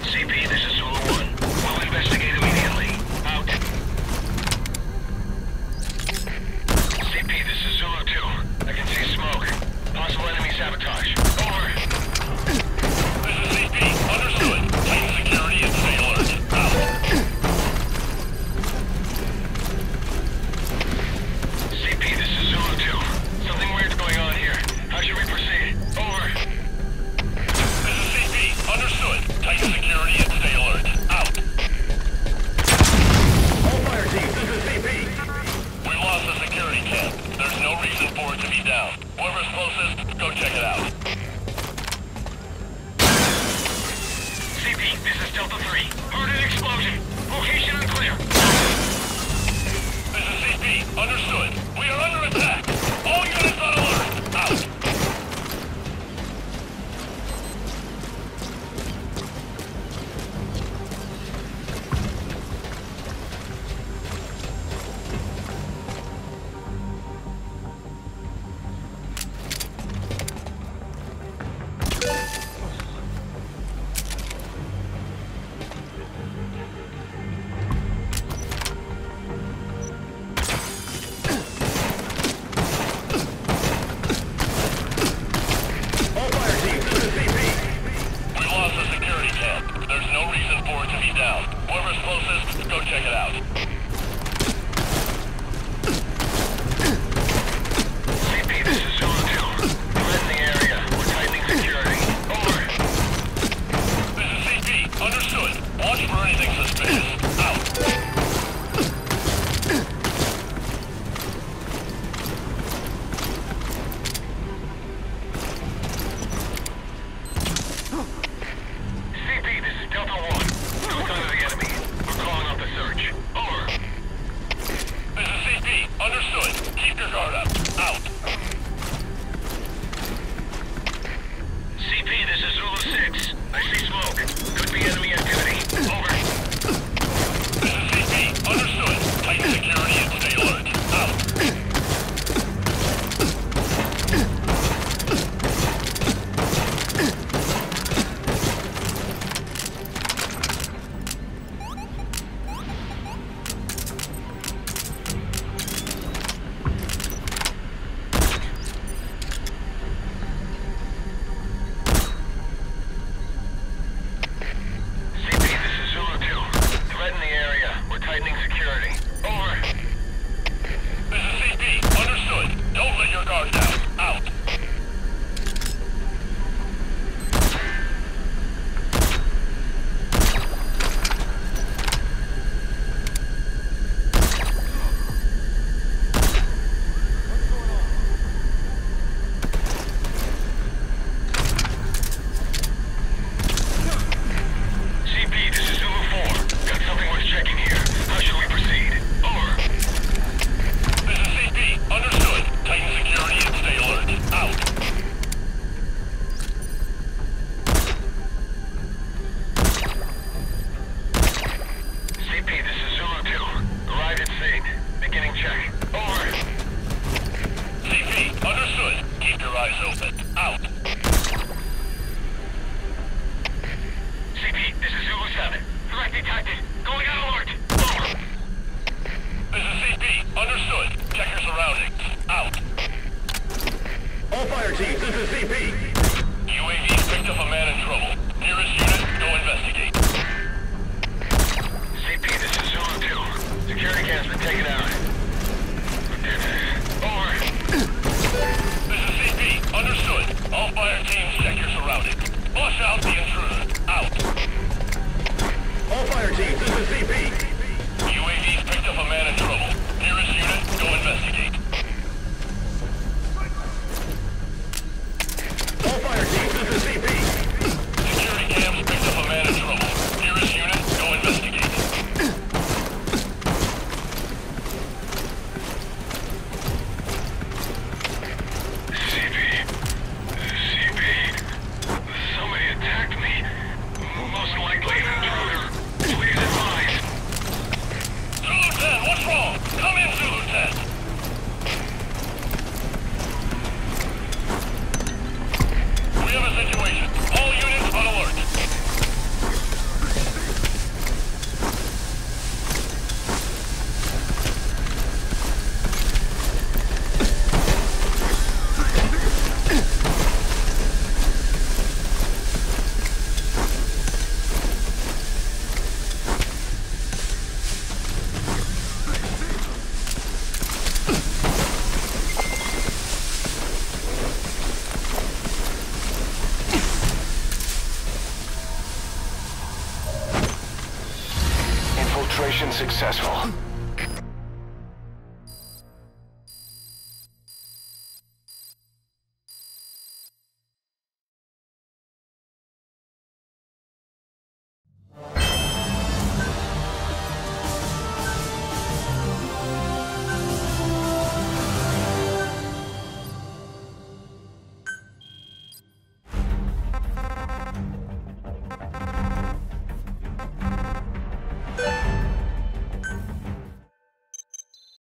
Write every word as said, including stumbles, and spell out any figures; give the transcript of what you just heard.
C P, this is Zulu one. We'll investigate immediately. Out. C P, this is Zulu two. I can see smoke. Possible enemy sabotage. Over. This is C P. Understood. Tighten security and stay alert. Out. C P, this is Zulu two. Something weird's going on here. How should we proceed? Over. This is C P. Understood. Tighten security and stay alert. Out. All fire teams, this is C P. We lost the security camp. There's no reason for it to be down. Whoever's closest, go check it out. C P, this is Delta three. Heard an explosion. Location unclear. This is C P. Understood. We are under attack. All units on alert. Out. All fire teams, this is C P. We lost the security camp. There's no reason for it to be down. Whoever's closest, go check it out. C P, this is Zulu two. We're in the area. We're tightening security. Over. This is C P. Understood. Watch for anything suspicious. Out. C P, this is Delta one. No sign of the enemy. We're calling off the search. Over. This is C P. Understood. Keep your guard up. Out. C P, this is Zulu six. I see smoke. Could be enemy activity. Over. This is C P. Understood. Tighten security and stay alert. Out. C P, this is Zulu two. Threat in the area. We're tightening security. Over. This is C P. Understood. Don't let your guard down. Out. C P, this is Zulu four. Got something worth checking here. How should we proceed? Over. This is C P. Understood. Tighten security and stay alert. Out. C P, this is Zulu two. Arrived at scene. Beginning check. Over. C P. Understood. Keep your eyes open. Out. C P, this is Zulu seven. Threat detected. Going on alert. Over. This is C P. Understood. Check your surroundings. Out. All fire teams, this is C P. U A V picked up a man in trouble. Nearest unit, go investigate. C P, this is Zulu two. Security cam's been taken out. Over. This is C P. Understood. All fire teams, check your surroundings. Flush out the intruder. Out. All fire teams, this is C P. U A V's picked up a man in trouble. Nearest unit, go investigate. All fire teams, this is C P. Security cams picked up a man in trouble. Nearest unit, go investigate. C P. C P. Somebody attacked me. Most likely an intruder. Please advise. Zulu ten, what's wrong? Come in, Zulu ten. We have a situation. All units on alert. Infiltration successful.